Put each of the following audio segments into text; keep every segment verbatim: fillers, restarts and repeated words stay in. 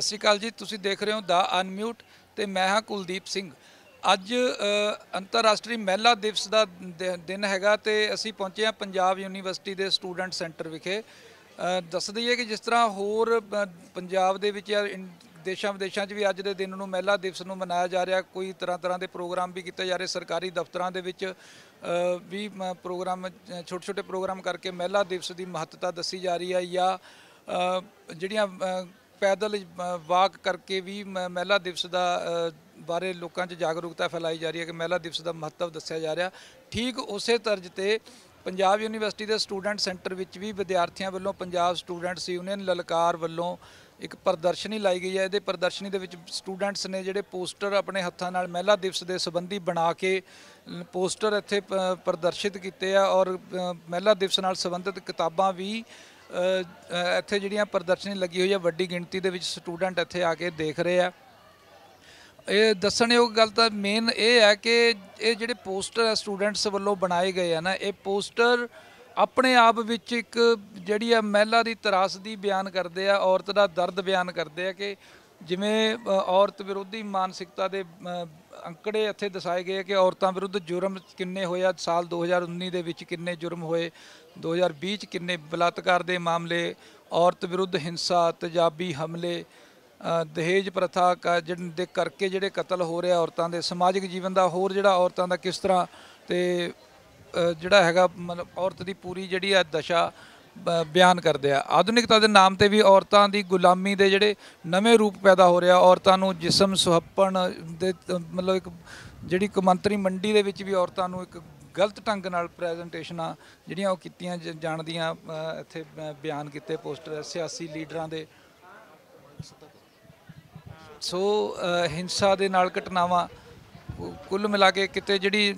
सत श्री अकाल जी। तुसीं देख रहे हो द अनम्यूट ਤੇ मैं हाँ कुलदीप सिंह। ਅੱਜ ਅੰਤਰਰਾਸ਼ਟਰੀ ਮਹਿਲਾ ਦਿਵਸ ਦਾ ਦਿਨ ਹੈਗਾ ਤੇ ਅਸੀਂ ਪਹੁੰਚੇ ਹਾਂ ਪੰਜਾਬ ਯੂਨੀਵਰਸਿਟੀ ਦੇ ਸਟੂਡੈਂਟ ਸੈਂਟਰ ਵਿਖੇ। ਦੱਸ ਦਈਏ ਕਿ ਜਿਸ ਤਰ੍ਹਾਂ ਹੋਰ ਪੰਜਾਬ ਦੇ ਵਿੱਚ ਜਾਂ ਦੇਸ਼ਾਂ ਵਿਦੇਸ਼ਾਂ 'ਚ ਵੀ ਅੱਜ ਦੇ ਦਿਨ ਨੂੰ ਮਹਿਲਾ ਦਿਵਸ ਨੂੰ ਮਨਾਇਆ ਜਾ ਰਿਹਾ। ਕੋਈ ਤਰ੍ਹਾਂ ਤਰ੍ਹਾਂ ਦੇ ਪ੍ਰੋਗਰਾਮ ਵੀ ਕੀਤੇ ਜਾ ਰਹੇ। ਸਰਕਾਰੀ ਦਫ਼ਤਰਾਂ ਦੇ ਵਿੱਚ ਵੀ ਪ੍ਰੋਗਰਾਮ ਛੋਟੇ ਛੋਟੇ ਪ੍ਰੋਗਰਾਮ ਕਰਕੇ ਮਹਿਲਾ ਦਿਵਸ ਦੀ ਮਹੱਤਤਾ ਦੱਸੀ ਜਾ ਰਹੀ ਹੈ। ਜਾਂ ਜਿਹੜੀਆਂ पैदल वाक करके भी महिला दिवस का बारे लोगों च जागरूकता फैलाई जा रही है कि महिला दिवस का महत्व दस्या जा रहा। ठीक उस तर्ज पर पंजाब यूनीवर्सिटी के स्टूडेंट सेंटर में भी विद्यार्थियों वालों पंजाब स्टूडेंट्स यूनियन ललकार वालों एक प्रदर्शनी लाई गई है। ये प्रदर्शनी के स्टूडेंट्स ने जोड़े पोस्टर अपने हत्थों नाल महिला दिवस के संबंधी बना के पोस्टर इत्थे प्रदर्शित किए हैं और महिला दिवस नाल संबंधित किताबां भी ਇੱਥੇ ਜਿਹੜੀਆਂ ਪ੍ਰਦਰਸ਼ਨੀ ਲੱਗੀ ਹੋਈ ਹੈ। ਵੱਡੀ ਗਿਣਤੀ ਦੇ ਵਿੱਚ ਸਟੂਡੈਂਟ ਇੱਥੇ ਆ ਕੇ ਦੇਖ ਰਹੇ ਆ। ਇਹ ਦੱਸਣਯੋਗ ਗੱਲ ਤਾਂ ਮੇਨ ਇਹ ਹੈ ਕਿ ਇਹ ਜਿਹੜੇ ਪੋਸਟਰ ਸਟੂਡੈਂਟਸ ਵੱਲੋਂ ਬਣਾਏ ਗਏ ਆ ਨਾ, ਇਹ ਪੋਸਟਰ ਆਪਣੇ ਆਪ ਵਿੱਚ ਇੱਕ ਜਿਹੜੀ ਆ ਮਹਿਲਾ ਦੀ ਤਰਾਸਦੀ ਬਿਆਨ ਕਰਦੇ ਆ, ਔਰਤ ਦਾ ਦਰਦ ਬਿਆਨ ਕਰਦੇ ਆ ਕਿ ਜਿਵੇਂ ਔਰਤ ਵਿਰੋਧੀ ਮਾਨਸਿਕਤਾ ਦੇ ਅੰਕੜੇ ਇੱਥੇ ਦਰਸਾਏ ਗਏ ਕਿ ਔਰਤਾਂ ਵਿਰੁੱਧ ਜੁਰਮ ਕਿੰਨੇ ਹੋਏ ਆ। ਸਾਲ ਦੋ ਹਜ਼ਾਰ ਉੱਨੀ ਦੇ ਵਿੱਚ ਕਿੰਨੇ ਜੁਰਮ ਹੋਏ, ਦੋ ਹਜ਼ਾਰ ਵੀਹ 'ਚ ਕਿੰਨੇ ਬਲਾਤਕਾਰ ਦੇ ਮਾਮਲੇ, ਔਰਤ ਵਿਰੁੱਧ ਹਿੰਸਾ, ਤੇਜ਼ਾਬੀ ਹਮਲੇ, ਦਹੇਜ ਪ੍ਰਥਾ ਦੇ ਕਰਕੇ ਜਿਹੜੇ ਕਤਲ ਹੋ ਰਿਹਾ ਔਰਤਾਂ ਦੇ, ਸਮਾਜਿਕ ਜੀਵਨ ਦਾ ਹੋਰ ਜਿਹੜਾ ਔਰਤਾਂ ਦਾ ਕਿਸ ਤਰ੍ਹਾਂ ਤੇ ਜਿਹੜਾ ਹੈਗਾ ਮਤਲਬ ਔਰਤ ਦੀ ਪੂਰੀ ਜਿਹੜੀ ਆ ਦਸ਼ਾ ਬਿਆਨ ਕਰਦੇ ਆ। ਆਧੁਨਿਕਤਾ ਦੇ ਨਾਮ ਤੇ ਵੀ ਔਰਤਾਂ ਦੀ ਗੁਲਾਮੀ ਦੇ ਜਿਹੜੇ ਨਵੇਂ ਰੂਪ ਪੈਦਾ ਹੋ ਰਿਹਾ। ਔਰਤਾਂ ਨੂੰ ਜਿਸਮ ਸੁਹੱਪਣ ਦੇ ਮਤਲਬ ਇੱਕ ਜਿਹੜੀ ਕੌਮਾਂਤਰੀ ਮੰਡੀ ਦੇ ਵਿੱਚ ਵੀ ਔਰਤਾਂ ਨੂੰ ਇੱਕ ਗਲਤ ਢੰਗ ਨਾਲ ਪ੍ਰੈਜੈਂਟੇਸ਼ਨਾਂ ਜਿਹੜੀਆਂ ਉਹ ਕੀਤੀਆਂ ਜਾਣਦੀਆਂ ਇੱਥੇ ਬਿਆਨ ਕੀਤੇ ਪੋਸਟਰ ਸਿਆਸੀ ਲੀਡਰਾਂ ਦੇ। ਸੋ ਹਿੰਸਾ ਦੇ ਨਾਲ ਘਟਨਾਵਾਂ ਕੁੱਲ ਮਿਲਾ ਕੇ ਕਿਤੇ ਜਿਹੜੀ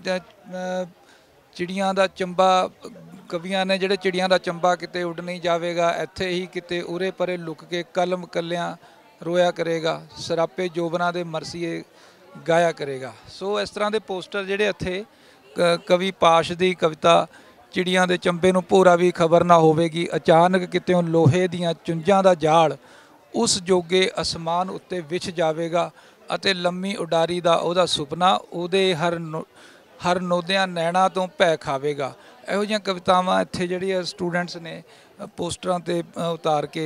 ਚਿੜੀਆਂ ਦਾ ਚੰਬਾ ਕਵੀਆਂ ਨੇ ਜਿਹੜੇ ਚਿੜੀਆਂ ਦਾ ਚੰਬਾ ਕਿਤੇ ਉੱਡ ਨਹੀਂ ਜਾਵੇਗਾ, ਇੱਥੇ ਹੀ ਕਿਤੇ ਉਰੇ ਪਰੇ ਲੁਕ ਕੇ ਕਲਮ ਕੱਲਿਆਂ ਰੋਇਆ ਕਰੇਗਾ, ਸਰਾਪੇ ਜੋਬਨਾਂ ਦੇ ਮਰਸੀਏ ਗਾਇਆ ਕਰੇਗਾ। ਸੋ ਇਸ ਤਰ੍ਹਾਂ ਦੇ ਪੋਸਟਰ ਜਿਹੜੇ ਇੱਥੇ ਕਵੀ ਪਾਸ਼ ਦੀ ਕਵਿਤਾ ਚਿੜੀਆਂ ਦੇ ਚੰਬੇ ਨੂੰ ਭੋਰਾ ਵੀ ਖਬਰ ਨਾ ਹੋਵੇਗੀ, ਅਚਾਨਕ ਕਿਤੇੋਂ ਲੋਹੇ ਦੀਆਂ ਚੁੰਝਾਂ ਦਾ ਜਾਲ ਉਸ ਜੋਗੇ ਅਸਮਾਨ ਉੱਤੇ ਵਿਛ ਜਾਵੇਗਾ ਅਤੇ ਲੰਮੀ ਉਡਾਰੀ ਦਾ ਉਹਦਾ ਸੁਪਨਾ ਉਹਦੇ ਹਰ ਹਰ ਨੋਦਿਆਂ ਨੈਣਾ ਤੋਂ ਭੈ ਖਾਵੇਗਾ। ਇਹੋ ਜਿਹੀਆਂ ਕਵਿਤਾਵਾਂ ਇੱਥੇ ਜਿਹੜੀਆਂ ਸਟੂਡੈਂਟਸ ਨੇ ਪੋਸਟਰਾਂ 'ਤੇ ਉਤਾਰ ਕੇ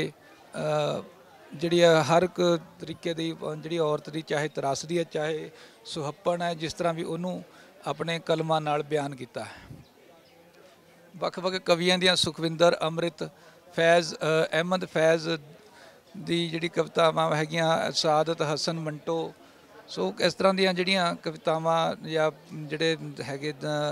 ਜਿਹੜੀ ਆ ਹਰ ਇੱਕ ਤਰੀਕੇ ਦੀ ਜਿਹੜੀ ਔਰਤ ਦੀ ਚਾਹੇ ਤਰਾਸਦੀ ਹੈ ਚਾਹੇ ਸੁਹੱਪਣ ਹੈ, ਜਿਸ ਤਰ੍ਹਾਂ ਵੀ ਉਹਨੂੰ ਆਪਣੇ ਕਲਮਾਂ ਨਾਲ ਬਿਆਨ ਕੀਤਾ ਹੈ। ਵੱਖ ਵੱਖ ਕਵੀਆਂ ਦੀਆਂ ਸੁਖਵਿੰਦਰ ਅੰਮ੍ਰਿਤ ਫੈਜ਼ ਅਹਿਮਦ ਫੈਜ਼ ਦੀ ਜਿਹੜੀ ਕਵਿਤਾਵਾਂ ਹੈਗੀਆਂ, ਸਾਦਤ ਹਸਨ ਮੰਟੋ। ਸੋ ਇਸ ਤਰ੍ਹਾਂ ਦੀਆਂ ਜਿਹੜੀਆਂ ਕਵਿਤਾਵਾਂ ਜਾਂ ਜਿਹੜੇ ਹੈਗੇ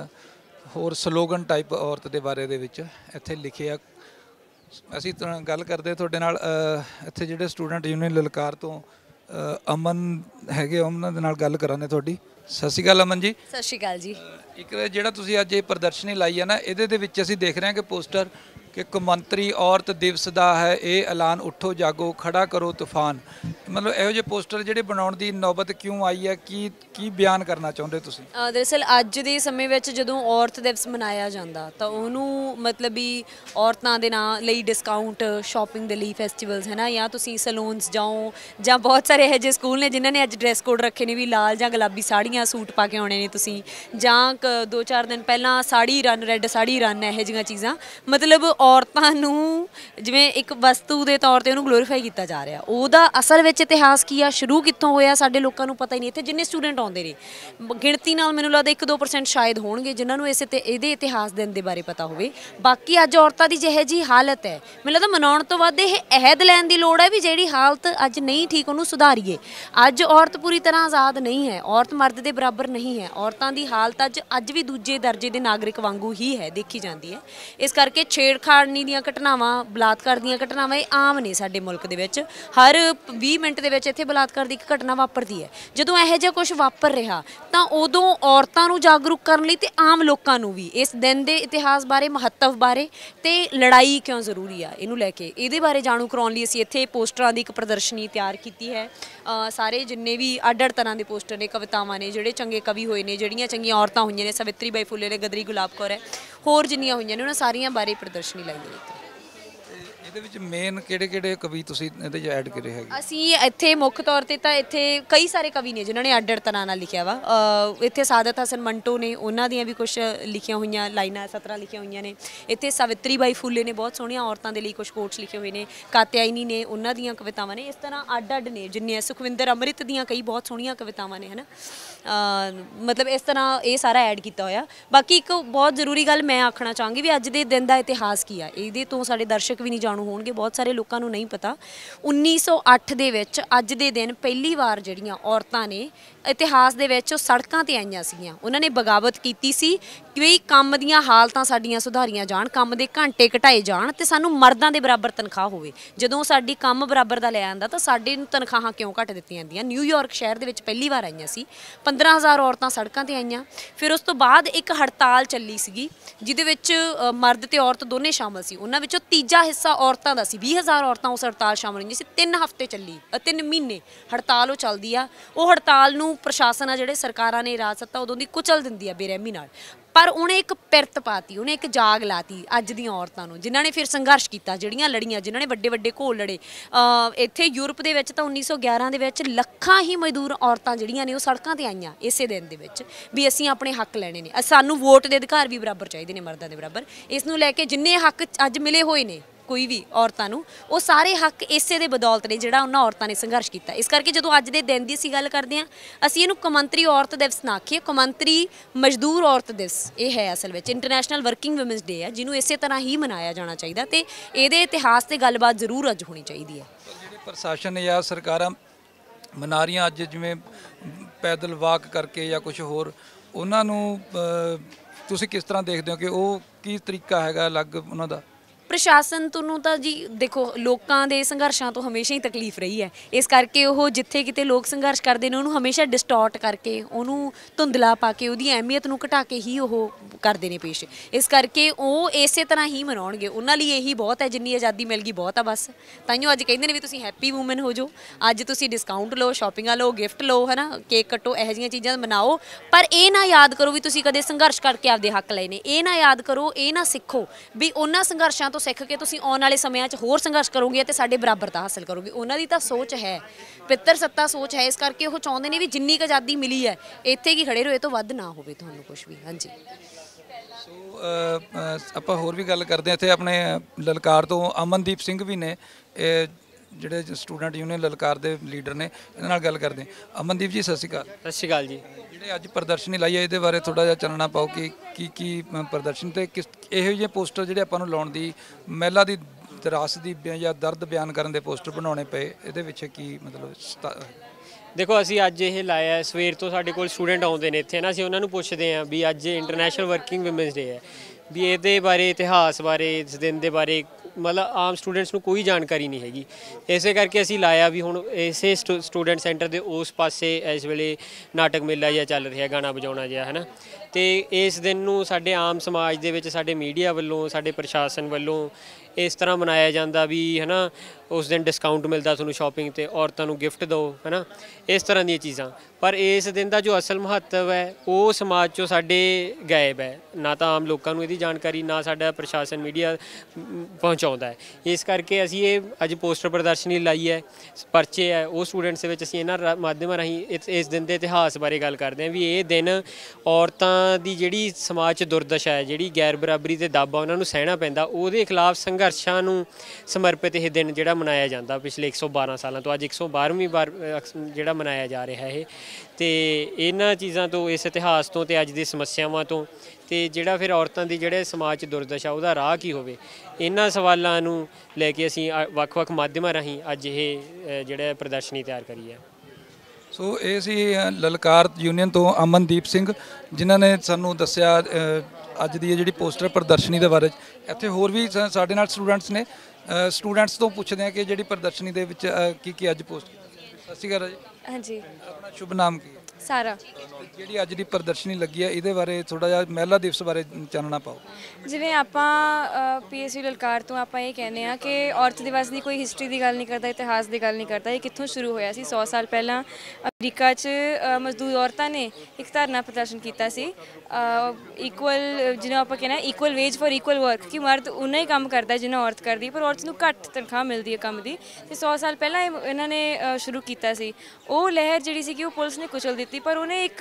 ਹੋਰ ਸਲੋਗਨ ਟਾਈਪ ਔਰਤ ਦੇ ਬਾਰੇ ਦੇ ਵਿੱਚ ਇੱਥੇ ਲਿਖੇ ਆ। ਅਸੀਂ ਗੱਲ ਕਰਦੇ ਤੁਹਾਡੇ ਨਾਲ ਇੱਥੇ ਜਿਹੜੇ ਸਟੂਡੈਂਟ ਯੂਨੀਅਨ ਲਲਕਾਰ ਤੋਂ ਅਮਨ ਹੈਗੇ, ਉਹਨਾਂ ਦੇ ਨਾਲ ਗੱਲ ਕਰਾਂਗੇ ਤੁਹਾਡੀ। ਸਤਿ ਸ਼੍ਰੀ ਅਕਾਲ ਅਮਨ ਜੀ। ਸਤਿ ਸ਼੍ਰੀ ਅਕਾਲ ਜੀ। ਇੱਕ ਜਿਹੜਾ ਤੁਸੀਂ ਅੱਜ ਇਹ ਪ੍ਰਦਰਸ਼ਨੀ ਲਾਈ ਹੈ ਨਾ, ਇਹਦੇ ਦੇ ਵਿੱਚ ਅਸੀਂ ਦੇਖ ਰਹੇ ਹਾਂ ਕਿ ਪੋਸਟਰ ਕਿ ਕੌਮਾਂਤਰੀ ਔਰਤ ਦਿਵਸ ਦਾ ਹੈ ਇਹ ਐਲਾਨ, ਉੱਠੋ ਜਾਗੋ ਖੜਾ ਕਰੋ ਤੂਫਾਨ। ਮਤਲਬ ਇਹੋ ਜਿਹੇ ਪੋਸਟਰ ਜਿਹੜੇ ਬਣਾਉਣ ਦੀ ਨੌਬਤ ਕਿਉਂ ਆਈ ਹੈ? ਕੀ ਕੀ ਬਿਆਨ ਕਰਨਾ ਚਾਹੁੰਦੇ ਤੁਸੀਂ? ਦਰਅਸਲ ਅੱਜ ਦੇ ਸਮੇਂ ਵਿੱਚ ਜਦੋਂ ਔਰਤ ਦਿਵਸ ਮਨਾਇਆ ਜਾਂਦਾ ਤਾਂ ਉਹਨੂੰ ਮਤਲਬ ਵੀ ਔਰਤਾਂ ਦੇ ਨਾਂ ਲਈ ਡਿਸਕਾਊਂਟ, ਸ਼ਾਪਿੰਗ ਦੇ ਲਈ ਫੈਸਟੀਵਲਸ ਹੈ ਨਾ, ਜਾਂ ਤੁਸੀਂ ਸਲੂਨਸ ਜਾਓ, ਜਾਂ ਬਹੁਤ ਸਾਰੇ ਇਹੋ ਜਿਹੇ ਸਕੂਲ ਨੇ ਜਿਨ੍ਹਾਂ ਨੇ ਅੱਜ ਡਰੈਸ ਕੋਡ ਰੱਖੇ ਨੇ ਵੀ ਲਾਲ ਜਾਂ ਗੁਲਾਬੀ ਸਾੜੀਆਂ ਸੂਟ ਪਾ ਕੇ ਆਉਣੇ ਨੇ ਤੁਸੀਂ, ਜਾਂ ਦੋ ਚਾਰ ਦਿਨ ਪਹਿਲਾਂ sari run, red sari run, ਇਹੋ ਜਿਹੀਆਂ ਚੀਜ਼ਾਂ। ਮਤਲਬ ਔਰਤਾਂ ਨੂੰ ਜਿਵੇਂ ਇੱਕ ਵਸਤੂ ਦੇ ਤੌਰ 'ਤੇ ਉਹਨੂੰ ਗਲੋਰੀਫਾਈ ਕੀਤਾ ਜਾ ਰਿਹਾ। ਉਹਦਾ ਅਸਲ ਵਿੱਚ ਇਤਿਹਾਸ ਕੀ ਆ, ਸ਼ੁਰੂ ਕਿੱਥੋਂ ਹੋਇਆ, ਸਾਡੇ ਲੋਕਾਂ ਨੂੰ ਪਤਾ ਹੀ ਨਹੀਂ। ਇੱਥੇ ਜਿੰਨੇ ਸਟੂਡੈਂਟ ਆਉਂਦੇ ਨੇ ਗਿਣਤੀ ਨਾਲ ਮੈਨੂੰ ਲੱਗਦਾ ਇੱਕ ਦੋ ਪਰਸੈਂਟ ਸ਼ਾਇਦ ਹੋਣਗੇ ਜਿਨ੍ਹਾਂ ਨੂੰ ਇਸ ਤੇ ਇਹਦੇ ਇਤਿਹਾਸ ਦਿਨ ਦੇ ਬਾਰੇ ਪਤਾ ਹੋਵੇ। ਬਾਕੀ ਅੱਜ ਔਰਤਾਂ ਦੀ ਜਿਹੋ ਜਿਹੀ ਹਾਲਤ ਹੈ, ਮੈਨੂੰ ਲੱਗਦਾ ਮਨਾਉਣ ਤੋਂ ਵੱਧ ਇਹ ਅਹਿਦ ਲੈਣ ਦੀ ਲੋੜ ਹੈ ਵੀ ਜਿਹੜੀ ਹਾਲਤ ਅੱਜ ਨਹੀਂ ਠੀਕ ਉਹਨੂੰ ਸੁਧਾਰੀਏ। ਅੱਜ ਔਰਤ ਪੂਰੀ ਤਰ੍ਹਾਂ ਆਜ਼ਾਦ ਨਹੀਂ ਹੈ, ਔਰਤ ਮਰਦ ਦੇ ਬਰਾਬਰ ਨਹੀਂ ਹੈ। ਔਰਤਾਂ ਦੀ ਹਾਲਤ ਅੱਜ ਅੱਜ ਵੀ ਦੂਜੇ ਦਰਜੇ ਦੇ ਨਾਗਰਿਕ ਵਾਂਗੂ ਹੀ ਹੈ, ਦੇਖੀ ਜਾਂਦੀ ਹੈ। ਇਸ ਕਰਕੇ ਛੇੜਖਾੜਨੀ ਦੀਆਂ ਘਟਨਾਵਾਂ, ਬਲਾਤਕਾਰ ਦੀਆਂ ਘਟਨਾਵਾਂ ਇਹ ਆਮ ਨੇ ਸਾਡੇ ਮੁਲਕ ਦੇ ਵਿੱਚ। ਹਰ ਵੀਹ ਮਿੰਟ ਦੇ ਵਿੱਚ ਇੱਥੇ ਬਲਾਤਕਾਰ ਦੀ ਇੱਕ ਘਟਨਾ ਵਾਪਰਦੀ ਹੈ। ਜਦੋਂ ਇਹੋ ਜਿਹਾ ਕੁਛ ਵਾਪਰ ਰਿਹਾ ਤਾਂ ਉਦੋਂ ਔਰਤਾਂ ਨੂੰ ਜਾਗਰੂਕ ਕਰਨ ਲਈ ਤੇ ਆਮ ਲੋਕਾਂ ਨੂੰ ਵੀ ਇਸ ਦਿਨ ਦੇ ਇਤਿਹਾਸ ਬਾਰੇ, ਮਹੱਤਵ ਬਾਰੇ ਤੇ ਲੜਾਈ ਕਿਉਂ ਜ਼ਰੂਰੀ ਆ ਇਹਨੂੰ ਲੈ ਕੇ, ਇਹਦੇ ਬਾਰੇ ਜਾਣੂ ਕਰਾਉਣ ਲਈ ਅਸੀਂ ਇੱਥੇ ਪੋਸਟਰਾਂ ਦੀ ਇੱਕ ਪ੍ਰਦਰਸ਼ਨੀ ਤਿਆਰ ਕੀਤੀ ਹੈ। ਸਾਰੇ ਜਿੰਨੇ ਵੀ ਅੱਡ ਅੱਡ ਤਰ੍ਹਾਂ ਦੇ ਪੋਸਟਰ ਨੇ, ਕਵਿਤਾਵਾਂ ਨੇ, ਜਿਹੜੇ ਚੰਗੇ ਕਵੀ ਹੋਏ ਨੇ, ਜਿਹੜੀਆਂ ਚੰਗੀਆਂ ਔਰਤਾਂ ਹੋਈਆਂ ਨੇ, ਸਵਿਤਰੀ ਬਾਈ ਫੁੱਲੇ ਨੇ, ਗਦਰੀ ਗੁਲਾਬ ਕੌਰ ਹੈ, ਹੋਰ ਜਿੰਨੀਆਂ ਹੋਈਆਂ ਨੇ, ਉਹਨਾਂ ਸਾਰੀਆਂ ਬਾਰੇ ਪ੍ਰਦਰਸ਼ਨੀ ਲਾਈ ਗਈ। ਇਹਦੇ ਵਿੱਚ ਮੇਨ ਕਿਹੜੇ ਕਿਹੜੇ ਕਵੀ ਤੁਸੀਂ ਇਹਦੇ 'ਚ ਐਡ ਕਰੇ ਹੈਗੇ? ਅਸੀਂ ਇੱਥੇ ਮੁੱਖ ਤੌਰ ਤੇ ਤਾਂ ਇੱਥੇ ਕਈ ਸਾਰੇ ਕਵੀ ਨੇ ਜਿਨ੍ਹਾਂ ਨੇ ਅੱਡ ਅੱਡ ਤਰ੍ਹਾਂ ਨਾਲ ਲਿਖਿਆ ਵਾ। ਅ, ਇੱਥੇ ਸਾਦਤ ਹਸਨ ਮੰਟੋ ਨੇ, ਉਹਨਾਂ ਦੀਆਂ ਵੀ ਕੁਝ ਲਿਖੀਆਂ ਹੋਈਆਂ ਲਾਈਨਾਂ ਸਤਰਾਂ ਲਿਖੀਆਂ ਹੋਈਆਂ ਨੇ। ਇੱਥੇ ਸਾਵਿਤਰੀ ਬਾਈ ਫੂਲੇ ਨੇ ਬਹੁਤ ਸੋਹਣੀਆਂ ਔਰਤਾਂ ਦੇ ਲਈ ਕੁਝ ਕੋਟਸ ਲਿਖੇ ਹੋਏ ਨੇ। ਕਾਤਿਆਇਨੀ ਨੇ, ਉਹਨਾਂ ਦੀਆਂ ਕਵਿਤਾਵਾਂ ਨੇ। ਇਸ ਤਰ੍ਹਾਂ ਅੱਡ ਅੱਡ ਨੇ ਜਿੰਨੇ। ਸੁਖਵਿੰਦਰ ਅੰਮ੍ਰਿਤ ਦੀਆਂ ਕਈ ਬਹੁਤ ਸੋਹਣੀਆਂ ਕਵਿਤਾਵਾਂ ਨੇ, ਹੈ ਨਾ। ਮਤਲਬ ਇਸ ਤਰ੍ਹਾਂ ਇਹ ਸਾਰਾ ਐਡ ਕੀਤਾ ਹੋਇਆ। ਬਾਕੀ ਇੱਕ ਬਹੁਤ ਜ਼ਰੂਰੀ ਗੱਲ ਮੈਂ ਆਖਣਾ ਚਾਹਾਂਗੀ ਵੀ ਅੱਜ ਦੇ ਦਿਨ ਦਾ ਇਤਿਹਾਸ ਕੀ ਆ, ਇਹਦੇ ਤੋਂ ਸਾਡੇ ਦਰਸ਼ਕ ਵੀ ਨਹੀਂ ਜਾਣੂ ਹੋਣਗੇ, ਬਹੁਤ ਸਾਰੇ ਲੋਕਾਂ ਨੂੰ ਨਹੀਂ ਪਤਾ। ਉੱਨੀ ਸੌ ਅੱਠ ਦੇ ਵਿੱਚ ਅੱਜ ਦੇ ਦਿਨ ਪਹਿਲੀ ਵਾਰ ਜਿਹੜੀਆਂ ਔਰਤਾਂ ਨੇ ਇਤਿਹਾਸ ਦੇ ਵਿੱਚ ਉਹ ਸੜਕਾਂ 'ਤੇ ਆਈਆਂ ਸੀਗੀਆਂ। ਉਹਨਾਂ ਨੇ ਬਗਾਵਤ ਕੀਤੀ ਸੀ ਕਿ ਕੰਮ ਦੀਆਂ ਹਾਲਤਾਂ ਸਾਡੀਆਂ ਸੁਧਾਰੀਆਂ ਜਾਣ, ਕੰਮ ਦੇ ਘੰਟੇ ਘਟਾਏ ਜਾਣ ਅਤੇ ਸਾਨੂੰ ਮਰਦਾਂ ਦੇ ਬਰਾਬਰ ਤਨਖਾਹ ਹੋਵੇ। ਜਦੋਂ ਸਾਡੀ ਕੰਮ ਬਰਾਬਰ ਦਾ ਲੈ ਆਂਦਾ ਤਾਂ ਸਾਡੇ ਨੂੰ ਤਨਖਾਹਾਂ ਕਿਉਂ ਘੱਟ ਦਿੱਤੀਆਂ ਜਾਂਦੀਆਂ। ਨਿਊਯਾਰਕ ਸ਼ਹਿਰ ਦੇ ਵਿੱਚ ਪਹਿਲੀ ਵਾਰ ਆਈਆਂ ਸੀ, ਪੰਦਰਾਂ ਹਜ਼ਾਰ ਔਰਤਾਂ ਸੜਕਾਂ 'ਤੇ ਆਈਆਂ। ਫਿਰ ਉਸ ਤੋਂ ਬਾਅਦ ਇੱਕ ਹੜਤਾਲ ਚੱਲੀ ਸੀਗੀ ਜਿਹਦੇ ਵਿੱਚ ਅ, ਮਰਦ ਤੇ ਔਰਤ ਦੋਨੇ ਸ਼ਾਮਲ ਸੀ। ਉਹਨਾਂ ਵਿੱਚੋਂ ਤੀਜਾ ਹਿੱਸਾ ਔਰਤਾਂ ਦਾ ਸੀ। ਵੀਹ ਹਜ਼ਾਰ ਔਰਤਾਂ ਉਸ ਹੜਤਾਲ ਸ਼ਾਮਲ ਹੋਈਆਂ ਸੀ। ਤਿੰਨ ਹਫ਼ਤੇ ਚੱਲੀ, ਅ, ਤਿੰਨ ਮਹੀਨੇ ਹੜਤਾਲ ਉਹ ਚੱਲਦੀ ਆ। ਉਹ ਹੜਤਾਲ ਨੂੰ ਪ੍ਰਸ਼ਾਸਨ ਆ ਜਿਹੜੇ ਸਰਕਾਰਾਂ ਨੇ ਰਾਜ ਸੱਤਾ ਉਦੋਂ ਦੀ ਕੁਚਲ ਦਿੰਦੀ ਆ ਬੇਰਹਿਮੀ ਨਾਲ। ਪਰ ਉਹਨੇ ਇੱਕ ਪਿਰਤ ਪਾਤੀ, ਉਹਨੇ ਇੱਕ ਜਾਗ ਲਾਤੀ ਅੱਜ ਦੀਆਂ ਔਰਤਾਂ ਨੂੰ, ਜਿਨ੍ਹਾਂ ਨੇ ਫਿਰ ਸੰਘਰਸ਼ ਕੀਤਾ, ਜਿਹੜੀਆਂ ਲੜੀਆਂ, ਜਿਨ੍ਹਾਂ ਨੇ ਵੱਡੇ ਵੱਡੇ ਘੋਲ ਲੜੇ। ਅ, ਇੱਥੇ ਯੂਰਪ ਦੇ ਵਿੱਚ ਤਾਂ ਉੱਨੀ ਸੌ ਗਿਆਰਾਂ ਦੇ ਵਿੱਚ ਲੱਖਾਂ ਹੀ ਮਜ਼ਦੂਰ ਔਰਤਾਂ ਜਿਹੜੀਆਂ ਨੇ ਉਹ ਸੜਕਾਂ 'ਤੇ ਆਈਆਂ ਇਸੇ ਦਿਨ ਦੇ ਵਿੱਚ ਵੀ ਅਸੀਂ ਆਪਣੇ ਹੱਕ ਲੈਣੇ ਨੇ, ਸਾਨੂੰ ਵੋਟ ਦੇ ਅਧਿਕਾਰ ਵੀ ਬਰਾਬਰ ਚਾਹੀਦੇ ਨੇ ਮਰਦਾਂ ਦੇ ਬਰਾਬਰ। ਇਸ ਨੂੰ ਲੈ ਕੇ ਜਿੰਨੇ ਹੱਕ ਅੱਜ ਮਿਲੇ ਹੋਏ ਨੇ ਕੋਈ ਵੀ ਔਰਤਾਂ ਨੂੰ, ਉਹ ਸਾਰੇ ਹੱਕ ਇਸੇ ਦੇ ਬਦੌਲਤ ਨੇ ਜਿਹੜਾ ਉਹਨਾਂ ਔਰਤਾਂ ਨੇ ਸੰਘਰਸ਼ ਕੀਤਾ। ਇਸ ਕਰਕੇ ਜਦੋਂ ਅੱਜ ਦੇ ਦਿਨ ਦੀ ਅਸੀਂ ਗੱਲ ਕਰਦੇ ਹਾਂ, ਅਸੀਂ ਇਹਨੂੰ ਕੌਮਾਂਤਰੀ ਔਰਤ ਦਿਵਸ ਨਾ ਆਖੀਏ, ਕੌਮਾਂਤਰੀ ਮਜ਼ਦੂਰ ਔਰਤ ਦਿਵਸ ਇਹ ਹੈ ਅਸਲ ਵਿੱਚ। ਇੰਟਰਨੈਸ਼ਨਲ ਵਰਕਿੰਗ ਵੂਮਨਸ ਡੇ ਹੈ, ਜਿਹਨੂੰ ਇਸੇ ਤਰ੍ਹਾਂ ਹੀ ਮਨਾਇਆ ਜਾਣਾ ਚਾਹੀਦਾ ਅਤੇ ਇਹਦੇ ਇਤਿਹਾਸ 'ਤੇ ਗੱਲਬਾਤ ਜ਼ਰੂਰ ਅੱਜ ਹੋਣੀ ਚਾਹੀਦੀ ਹੈ। ਜਿਹੜੇ ਪ੍ਰਸ਼ਾਸਨ ਜਾਂ ਸਰਕਾਰਾਂ ਮਨਾ ਰਹੀਆਂ ਅੱਜ, ਜਿਵੇਂ ਪੈਦਲ ਵਾਕ ਕਰਕੇ ਜਾਂ ਕੁਝ ਹੋਰ, ਉਹਨਾਂ ਨੂੰ ਅ, ਤੁਸੀਂ ਕਿਸ ਤਰ੍ਹਾਂ ਦੇਖਦੇ ਹੋ ਕਿ ਉਹ ਕੀ ਤਰੀਕਾ ਹੈਗਾ ਅਲੱਗ ਉਹਨਾਂ ਦਾ? ਪ੍ਰਸ਼ਾਸਨ ਨੂੰ ਤਾਂ ਜੀ ਦੇਖੋ ਲੋਕਾਂ ਦੇ ਸੰਘਰਸ਼ਾਂ ਤੋਂ ਹਮੇਸ਼ਾ ਹੀ ਤਕਲੀਫ ਰਹੀ ਹੈ। ਇਸ ਕਰਕੇ ਉਹ ਜਿੱਥੇ ਕਿਤੇ ਲੋਕ ਸੰਘਰਸ਼ ਕਰਦੇ ਨੇ ਉਹਨੂੰ ਹਮੇਸ਼ਾ ਡਿਸਟੋਰਟ ਕਰਕੇ, ਉਹਨੂੰ ਧੁੰਦਲਾ ਪਾ ਕੇ, ਉਹਦੀ ਅਹਿਮੀਅਤ ਨੂੰ ਘਟਾ ਕੇ ਹੀ ਉਹ ਕਰਦੇ ਨੇ ਪੇਸ਼। ਇਸ ਕਰਕੇ ਉਹ ਇਸੇ ਤਰ੍ਹਾਂ ਹੀ ਮਨਾਉਣਗੇ। ਉਹਨਾਂ ਲਈ ਇਹੀ ਬਹੁਤ ਹੈ, ਜਿੰਨੀ ਆਜ਼ਾਦੀ ਮਿਲ ਗਈ ਬਹੁਤ ਆ ਬਸ। ਤਾਈਓ ਅੱਜ ਕਹਿੰਦੇ ਨੇ ਵੀ ਤੁਸੀਂ ਹੈਪੀ ਵੂਮਨ ਹੋ ਜਾਓ, ਅੱਜ ਤੁਸੀਂ ਡਿਸਕਾਊਂਟ ਲਓ, ਸ਼ਾਪਿੰਗਾਂ ਲਓ, ਗਿਫਟ ਲਓ, ਹੈ ਨਾ, ਕੇਕ ਕੱਟੋ, ਇਹੋ ਜਿਹੀਆਂ ਚੀਜ਼ਾਂ ਮਨਾਓ। ਪਰ ਇਹ ਨਾ ਯਾਦ ਕਰੋ ਵੀ ਤੁਸੀਂ ਕਦੇ ਸੰਘਰਸ਼ ਕਰਕੇ ਆਪਦੇ ਹੱਕ ਲਏ ਨੇ। ਇਹ ਨਾ ਯਾਦ ਕਰੋ, ਇਹ ਨਾ ਸਿੱਖੋ ਵੀ ਉਹਨਾਂ ਸੰਘਰਸ਼ਾਂ ਤੋਂ ਸਿੱਖ ਕੇ ਤੁਸੀਂ ਆਉਣ ਵਾਲੇ ਸਮਿਆਂ 'ਚ ਹੋਰ ਸੰਘਰਸ਼ ਕਰੋਗੇ ਅਤੇ ਸਾਡੇ ਬਰਾਬਰਤਾ ਹਾਸਲ ਕਰੋਗੇ। ਉਹਨਾਂ ਦੀ ਤਾਂ ਸੋਚ ਹੈ, ਪਿੱਤਰ ਸੱਤਾ ਸੋਚ ਹੈ। ਇਸ ਕਰਕੇ ਉਹ ਚਾਹੁੰਦੇ ਨੇ ਵੀ ਜਿੰਨੀ ਕੁ ਆਜ਼ਾਦੀ ਮਿਲੀ ਹੈ ਇੱਥੇ ਕੀ ਖੜੇ ਰਹੋ, ਇਹ ਤੋਂ ਵੱਧ ਨਾ ਹੋਵੇ ਤੁਹਾਨੂੰ ਕੁਝ ਵੀ। ਹਾਂਜੀ, ਸੋ ਆਪਾਂ ਹੋਰ ਵੀ ਗੱਲ ਕਰਦੇ ਹਾਂ। ਇੱਥੇ ਆਪਣੇ ਲਲਕਾਰ ਤੋਂ ਅਮਨਦੀਪ ਸਿੰਘ ਵੀ ਨੇ, ਇਹ ਜਿਹੜੇ ਸਟੂਡੈਂਟ ਯੂਨੀਅਨ ਲਲਕਾਰ ਦੇ ਲੀਡਰ ਨੇ, ਇਹਨਾਂ ਨਾਲ ਗੱਲ ਕਰਦੇ ਹਾਂ। ਅਮਨਦੀਪ ਜੀ ਸਤਿ ਸ਼੍ਰੀ ਅਕਾਲ। ਸਤਿ ਸ਼੍ਰੀ ਅਕਾਲ ਜੀ। ਜਿਹੜੇ ਅੱਜ ਪ੍ਰਦਰਸ਼ਨੀ ਲਾਈ ਹੈ ਇਹਦੇ ਬਾਰੇ ਥੋੜ੍ਹਾ ਜਿਹਾ ਚਾਨਣਾ ਪਾਓ ਕਿ ਕੀ ਕੀ ਪ੍ਰਦਰਸ਼ਨ ਤੇ ਕਿਸ ਇਹੋ ਜਿਹੇ ਪੋਸਟਰ ਜਿਹੜੇ ਆਪਾਂ ਨੂੰ ਲਾਉਣ ਦੀ, ਮਹਿਲਾ ਦੀ ਤਰਾਸ ਦੀ ਜਾਂ ਦਰਦ ਬਿਆਨ ਕਰਨ ਦੇ ਪੋਸਟਰ ਬਣਾਉਣੇ ਪਏ, ਇਹਦੇ ਵਿੱਚ ਕੀ ਮਤਲਬ? ਦੇਖੋ ਅਸੀਂ ਅੱਜ ਇਹ ਲਾਇਆ, ਸਵੇਰ ਤੋਂ ਸਾਡੇ ਕੋਲ ਸਟੂਡੈਂਟ ਆਉਂਦੇ ਨੇ ਇੱਥੇ ਨਾ, ਅਸੀਂ ਉਹਨਾਂ ਨੂੰ ਪੁੱਛਦੇ ਹਾਂ ਵੀ ਅੱਜ ਇੰਟਰਨੈਸ਼ਨਲ ਵਰਕਿੰਗ ਵੂਮਨਸ ਡੇ ਹੈ, ਵੀ ਇਹਦੇ ਬਾਰੇ, ਇਤਿਹਾਸ ਬਾਰੇ, ਇਸ ਦਿਨ ਦੇ ਬਾਰੇ ਮਤਲਬ ਆਮ ਸਟੂਡੈਂਟਸ ਨੂੰ ਕੋਈ ਜਾਣਕਾਰੀ ਨਹੀਂ ਹੈਗੀ। ਇਸੇ ਕਰਕੇ ਅਸੀਂ ਲਾਇਆ ਵੀ ਹੁਣ ਇਸੇ ਸਟੂ ਸਟੂਡੈਂਟ ਸੈਂਟਰ ਦੇ ਉਸ ਪਾਸੇ ਇਸ ਵੇਲੇ ਨਾਟਕ ਮੇਲਾ ਜਿਹਾ ਚੱਲ ਰਿਹਾ, ਗਾਣਾ ਵਜਾਉਣਾ ਜਿਹਾ, ਹੈ ਨਾ। ਅਤੇ ਇਸ ਦਿਨ ਨੂੰ ਸਾਡੇ ਆਮ ਸਮਾਜ ਦੇ ਵਿੱਚ ਸਾਡੇ ਮੀਡੀਆ ਵੱਲੋਂ, ਸਾਡੇ ਪ੍ਰਸ਼ਾਸਨ ਵੱਲੋਂ ਇਸ ਤਰ੍ਹਾਂ ਮਨਾਇਆ ਜਾਂਦਾ ਵੀ, ਹੈ ਨਾ, ਉਸ ਦਿਨ ਡਿਸਕਾਊਂਟ ਮਿਲਦਾ ਤੁਹਾਨੂੰ ਸ਼ਾਪਿੰਗ 'ਤੇ, ਔਰਤਾਂ ਨੂੰ ਗਿਫਟ ਦਿਓ, ਹੈ ਨਾ, ਇਸ ਤਰ੍ਹਾਂ ਦੀਆਂ ਚੀਜ਼ਾਂ। ਪਰ ਇਸ ਦਿਨ ਦਾ ਜੋ ਅਸਲ ਮਹੱਤਵ ਹੈ ਉਹ ਸਮਾਜ 'ਚੋਂ ਸਾਡੇ ਗਾਇਬ ਹੈ। ਨਾ ਤਾਂ ਆਮ ਲੋਕਾਂ ਨੂੰ ਇਹਦੀ ਜਾਣਕਾਰੀ, ਨਾ ਸਾਡਾ ਪ੍ਰਸ਼ਾਸਨ ਮੀਡੀਆ ਪਹੁੰਚਾਉਂਦਾ ਹੈ। ਇਸ ਕਰਕੇ ਅਸੀਂ ਇਹ ਅੱਜ ਪੋਸਟਰ ਪ੍ਰਦਰਸ਼ਨੀ ਲਾਈ ਹੈ, ਪਰਚੇ ਹੈ, ਉਹ ਸਟੂਡੈਂਟਸ ਦੇ ਵਿੱਚ ਅਸੀਂ ਇਹਨਾਂ ਮਾਧਿਅਮਾਂ ਰਾਹੀਂ ਇਸ ਇਸ ਦਿਨ ਦੇ ਇਤਿਹਾਸ ਬਾਰੇ ਗੱਲ ਕਰਦੇ ਹਾਂ ਵੀ ਇਹ ਦਿਨ ਔਰਤਾਂ ਦੀ ਜਿਹੜੀ ਸਮਾਜ 'ਚ ਦੁਰਦਸ਼ਾ ਹੈ, ਜਿਹੜੀ ਗੈਰ ਬਰਾਬਰੀ ਦੇ ਦਾਬਾ ਉਹਨਾਂ ਨੂੰ ਸਹਿਣਾ ਪੈਂਦਾ, ਉਹਦੇ ਖਿਲਾਫ ਸੰਘਰਸ਼ਾਂ ਨੂੰ ਸਮਰਪਿਤ ਇਹ ਦਿਨ ਜਿਹੜਾ ਮਨਾਇਆ ਜਾਂਦਾ ਪਿਛਲੇ ਇੱਕ ਸੌ ਬਾਰਾਂ ਸਾਲਾਂ ਤੋਂ। ਅੱਜ ਇੱਕ ਸੌ ਬਾਰ੍ਹਵੀਂ ਵਾਰ ਜਿਹੜਾ ਮਨਾਇਆ ਜਾ ਰਿਹਾ ਇਹ। ਅਤੇ ਇਹਨਾਂ ਚੀਜ਼ਾਂ ਤੋਂ, ਇਸ ਇਤਿਹਾਸ ਤੋਂ ਅਤੇ ਅੱਜ ਦੀ ਸਮੱਸਿਆਵਾਂ ਤੋਂ, ਅਤੇ ਜਿਹੜਾ ਫਿਰ ਔਰਤਾਂ ਦੀ ਜਿਹੜੇ ਸਮਾਜ 'ਚ ਦੁਰਦਸ਼ਾ ਉਹਦਾ ਰਾਹ ਕੀ ਹੋਵੇ, ਇਹਨਾਂ ਸਵਾਲਾਂ ਨੂੰ ਲੈ ਕੇ ਅਸੀਂ ਵੱਖ ਵੱਖ ਮਾਧਿਅਮਾਂ ਰਾਹੀਂ ਅੱਜ ਇਹ ਜਿਹੜਾ ਪ੍ਰਦਰਸ਼ਨੀ ਤਿਆਰ ਕਰੀ ਹੈ। ਸੋ ਇਹ ਸੀ ਲਲਕਾਰ ਯੂਨੀਅਨ ਤੋਂ ਅਮਨਦੀਪ ਸਿੰਘ, ਜਿਨ੍ਹਾਂ ਨੇ ਸਾਨੂੰ ਦੱਸਿਆ ਅੱਜ ਦੀ ਇਹ ਜਿਹੜੀ ਪੋਸਟਰ ਪ੍ਰਦਰਸ਼ਨੀ ਦੇ ਬਾਰੇ। ਇੱਥੇ ਹੋਰ ਵੀ ਸਾਡੇ ਨਾਲ ਸਟੂਡੈਂਟਸ ਨੇ, ਸਟੂਡੈਂਟਸ ਤੋਂ ਪੁੱਛਦੇ ਹਾਂ ਕਿ ਜਿਹੜੀ ਪ੍ਰਦਰਸ਼ਨੀ ਦੇ ਵਿੱਚ ਕੀ ਕੀ ਅੱਜ ਪੋਸਟ ਕੀਤੀ। ਸਤਿ ਸ਼੍ਰੀ ਅਕਾਲ ਜੀ। ਹਾਂਜੀ, ਆਪਣਾ ਸ਼ੁਭ ਨਾਮ ਕੀ ਹੈ? ਸਾਰਾ। ਜਿਹੜੀ ਅੱਜ ਦੀ ਪ੍ਰਦਰਸ਼ਨੀ ਲੱਗੀ ਹੈ ਇਹਦੇ ਬਾਰੇ ਥੋੜਾ ਜਿਹਾ ਮਹਿਲਾ ਦਿਵਸ ਬਾਰੇ ਚਾਨਣਾ ਪਾਓ। ਜਿਵੇਂ ਆਪਾਂ ਪੀਐਸਯੂ ਲਲਕਾਰ ਤੋਂ ਆਪਾਂ ਇਹ ਕਹਿੰਦੇ ਆ ਕਿ ਔਰਤ ਦਿਵਸ ਦੀ ਕੋਈ ਹਿਸਟਰੀ ਦੀ ਗੱਲ ਨਹੀਂ ਕਰਦਾ, ਇਤਿਹਾਸ ਦੀ ਗੱਲ ਨਹੀਂ ਕਰਦਾ, ਇਹ ਕਿੱਥੋਂ ਸ਼ੁਰੂ ਹੋਇਆ ਸੀ। ਸੌ ਸਾਲ ਪਹਿਲਾਂ ਅਮਰੀਕਾ 'ਚ ਅ, ਮਜ਼ਦੂਰ ਔਰਤਾਂ ਨੇ ਇੱਕ ਧਰਨਾ ਪ੍ਰਦਰਸ਼ਨ ਕੀਤਾ ਸੀ, ਇਕੁਅਲ ਜਿਹਨੂੰ ਆਪਾਂ ਕਹਿੰਦੇ equal wage for equal work, ਕਿ ਮਰਦ ਉਨਾ ਹੀ ਕੰਮ ਕਰਦਾ ਜਿੰਨਾ ਔਰਤ ਕਰਦੀ, ਪਰ ਔਰਤ ਨੂੰ ਘੱਟ ਤਨਖਾਹ ਮਿਲਦੀ ਹੈ ਕੰਮ ਦੀ। ਤੇ ਸੌ ਸਾਲ ਪਹਿਲਾਂ ਇਹ- ਇਹਨਾਂ ਨੇ ਅ, ਸ਼ੁਰੂ ਕੀਤਾ ਸੀ। ਉਹ ਲਹਿਰ ਜਿਹੜੀ ਸੀ ਕਿ ਉਹ ਪੁਲਿਸ ਨੇ ਕੁਚਲ ਦਿੱਤੀ, ਪਰ ਉਹਨੇ ਇੱਕ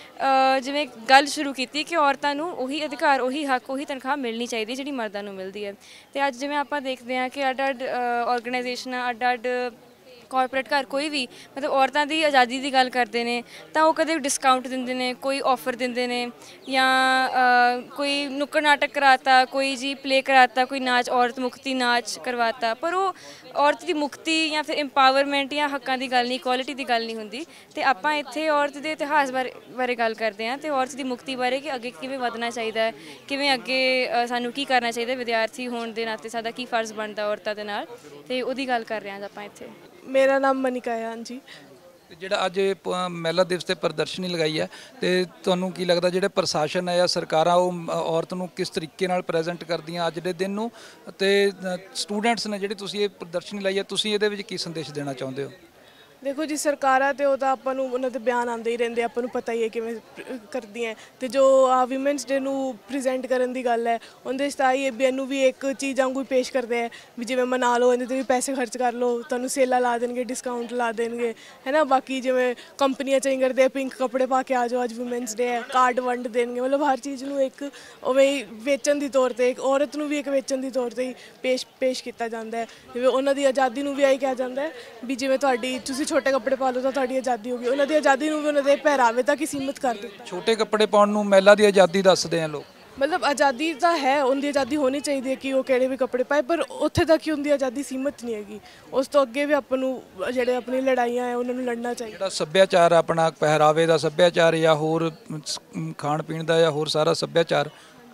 ਅ, ਜਿਵੇਂ ਗੱਲ ਸ਼ੁਰੂ ਕੀਤੀ ਕਿ ਔਰਤਾਂ ਨੂੰ ਉਹੀ ਅਧਿਕਾਰ, ਉਹੀ ਹੱਕ, ਉਹੀ ਤਨਖਾਹ ਮਿਲਣੀ ਚਾਹੀਦੀ ਜਿਹੜੀ ਮਰਦਾਂ ਨੂੰ ਮਿਲਦੀ ਹੈ। ਤੇ ਅੱਜ ਜਿਵੇਂ ਆਪਾਂ ਦੇਖਦੇ ਹਾਂ ਕਿ ਅੱਡ ਅੱਡ ਆਰਗੇਨਾਈਜੇਸ਼ਨਾਂ, ਅੱਡ ਅੱਡ ਕਾਰਪੋਰੇਟ ਘਰ ਕੋਈ ਵੀ ਮਤਲਬ ਔਰਤਾਂ ਦੀ ਆਜ਼ਾਦੀ ਦੀ ਗੱਲ ਕਰਦੇ ਨੇ ਤਾਂ ਉਹ ਕਦੇ ਡਿਸਕਾਊਂਟ ਦਿੰਦੇ ਨੇ, ਕੋਈ ਆਫਰ ਦਿੰਦੇ ਨੇ, ਜਾਂ ਅ, ਕੋਈ ਨੁੱਕੜ ਨਾਟਕ ਕਰਾਤਾ, ਕੋਈ ਜੀ ਪਲੇ ਕਰਾਤਾ, ਕੋਈ ਨਾਚ, ਔਰਤ ਮੁਕਤੀ ਨਾਚ ਕਰਵਾਤਾ, ਪਰ ਉਹ ਔਰਤ ਦੀ ਮੁਕਤੀ ਜਾਂ ਫਿਰ ਇੰਪਾਵਰਮੈਂਟ ਜਾਂ ਹੱਕਾਂ ਦੀ ਗੱਲ ਨਹੀਂ, ਇਕੁਆਲਿਟੀ ਦੀ ਗੱਲ ਨਹੀਂ ਹੁੰਦੀ। ਤੇ ਆਪਾਂ ਇੱਥੇ ਔਰਤ ਦੇ ਇਤਿਹਾਸ ਬਾਰੇ ਬਾਰੇ ਗੱਲ ਕਰਦੇ ਹਾਂ ਤੇ ਔਰਤ ਦੀ ਮੁਕਤੀ ਬਾਰੇ ਕਿ ਅੱਗੇ ਕਿਵੇਂ ਵਧਣਾ ਚਾਹੀਦਾ ਹੈ, ਕਿਵੇਂ ਅੱਗੇ ਅ, ਸਾਨੂੰ ਕੀ ਕਰਨਾ ਚਾਹੀਦਾ, ਵਿਦਿਆਰਥੀ ਹੋਣ ਦੇ ਨਾਤੇ ਸਾਡਾ ਕੀ ਫਰਜ਼ ਬਣਦਾ ਔਰਤਾਂ ਦੇ ਨਾਲ, ਤੇ ਉਹਦੀ ਗੱਲ ਕਰ ਰਹੇ ਹਾਂ ਆਪਾਂ ਇੱਥੇ। ਮੇਰਾ ਨਾਮ ਮਨਿਕਾ ਹੈ। ਹਾਂਜੀ, ਤੇ ਜਿਹੜਾ ਅੱਜ ਇਹ ਪ- ਮਹਿਲਾ ਦਿਵਸ ਤੇ ਪ੍ਰਦਰਸ਼ਨੀ ਲਗਾਈ ਹੈ ਤੇ ਤੁਹਾਨੂੰ ਕੀ ਲੱਗਦਾ ਜਿਹੜੇ ਪ੍ਰਸ਼ਾਸਨ ਹੈ ਜਾਂ ਸਰਕਾਰਾਂ ਉਹ ਅ, ਔਰਤ ਨੂੰ ਕਿਸ ਤਰੀਕੇ ਨਾਲ ਪ੍ਰੈਜ਼ੈਂਟ ਕਰਦੀਆਂ ਅੱਜ ਦੇ ਦਿਨ ਨੂੰ, ਤੇ ਸਟੂਡੈਂਟਸ ਨੇ ਜਿਹੜੀ ਤੁਸੀਂ ਇਹ ਪ੍ਰਦਰਸ਼ਨੀ ਲਾਈ ਹੈ ਤੁਸੀਂ ਇਹਦੇ ਵਿੱਚ ਕੀ ਸੰਦੇਸ਼ ਦੇਣਾ ਚਾਹੁੰਦੇ ਹੋ? ਦੇਖੋ ਜੀ, ਸਰਕਾਰਾਂ ਤੇ ਉਹ ਤਾਂ ਆਪਾਂ ਨੂੰ ਉਹਨਾਂ ਦੇ ਬਿਆਨ ਆਉਂਦੇ ਹੀ ਰਹਿੰਦੇ, ਆਪਾਂ ਨੂੰ ਪਤਾ ਹੀ ਹੈ ਕਿਵੇਂ ਪ- ਕਰਦੀਆਂ। ਤੇ ਜੋ ਆ ਵਿਮਨਸ ਡੇ ਨੂੰ ਪ੍ਰੈਜ਼ੈਂਟ ਕਰਨ ਦੀ ਗੱਲ ਹੈ, ਉਹਦੇ 'ਚ ਤਾਂ ਆਈ ਵੀ ਇਹਨੂੰ ਵੀ ਇੱਕ ਚੀਜ਼ ਵਾਂਗੂ ਹੀ ਪੇਸ਼ ਕਰਦੇ ਆ ਵੀ ਜਿਵੇਂ ਮਨਾ ਲਓ, ਇਹਦੇ 'ਤੇ ਵੀ ਪੈਸੇ ਖਰਚ ਕਰ ਲਓ, ਤੁਹਾਨੂੰ ਸੇਲਾਂ ਲਾ ਦੇਣਗੇ, ਡਿਸਕਾਊਂਟ ਲਾ ਦੇਣਗੇ, ਹੈ ਨਾ। ਬਾਕੀ ਜਿਵੇਂ ਕੰਪਨੀਆਂ ਚੇਂਜ ਕਰਦੇ ਆ, ਪਿੰਕ ਕੱਪੜੇ ਪਾ ਕੇ ਆ ਜਾਓ, ਅੱਜ ਵਿਮਨਸ ਡੇ ਹੈ, ਕਾਰਡ ਵੰਡ ਦੇਣਗੇ, ਮਤਲਬ ਹਰ ਚੀਜ਼ ਨੂੰ ਇੱਕ ਉਵੇਂ ਹੀ ਵੇਚਣ ਦੀ ਤੌਰ 'ਤੇ, ਇੱਕ ਔਰਤ ਨੂੰ ਵੀ ਇੱਕ ਵੇਚਣ ਦੀ ਤੌਰ 'ਤੇ ਹੀ ਪੇਸ਼ ਪੇਸ਼ ਕੀਤਾ ਜਾਂਦਾ ਹੈ। ਜਿਵੇਂ ਉਹਨਾਂ ਦੀ ਆਜ਼ਾਦੀ ਨੂੰ ਵੀ ਆਹੀ ਕਿਹਾ ਜਾਂਦਾ ਹੈ ਵੀ ਜਿਵੇਂ ਤੁਹਾਡੀ ਤੁਸੀਂ ਛੋਟੇ ਕੱਪੜੇ ਪਾ ਲਓ ਤਾਂ ਤੁਹਾਡੀ ਆਜ਼ਾਦੀ ਹੋ ਗਈ, ਉਹਨਾਂ ਦੀ ਆਜ਼ਾਦੀ ਨੂੰ ਵੀ ਉਹਨਾਂ ਦੇ ਪਹਿਰਾਵੇ ਤੱਕ ਹੀ ਸੀਮਿਤ ਕਰ ਦਿੱਤਾ। ਛੋਟੇ ਕੱਪੜੇ ਪਾਉਣ ਨੂੰ ਮਹਿਲਾ ਦੀ ਆਜ਼ਾਦੀ ਦੱਸਦੇ ਆ ਲੋਕ। ਮਤਲਬ ਆਜ਼ਾਦੀ ਤਾਂ ਹੈ, ਉਹਦੀ ਆਜ਼ਾਦੀ ਹੋਣੀ ਚਾਹੀਦੀ ਹੈ ਕਿ ਉਹ ਕਿਹੜੇ ਵੀ ਕੱਪੜੇ ਪਾਏ, ਪਰ ਉੱਥੇ ਤੱਕ ਹੀ ਉਹਦੀ ਆਜ਼ਾਦੀ ਸੀਮਿਤ ਨਹੀਂ ਹੈਗੀ। ਉਸ ਤੋਂ ਅੱਗੇ ਵੀ ਆਪਾਂ ਨੂੰ ਜਿਹੜੇ ਆਪਣੀ ਲੜਾਈਆਂ ਹੈ ਉਹਨਾਂ ਨੂੰ ਲੜਨਾ ਚਾਹੀਦਾ। ਜਿਹੜਾ ਸੱਭਿਆਚਾਰ ਆ ਆਪਣਾ, ਪਹਿਰਾਵੇ ਦਾ ਸੱਭਿਆਚਾਰ ਜਾਂ ਹੋਰ ਸ- ਖਾਣ ਪੀਣ ਦਾ ਜਾਂ ਹੋਰ ਸਾਰਾ ਸੱਭਿਆਚਾਰ,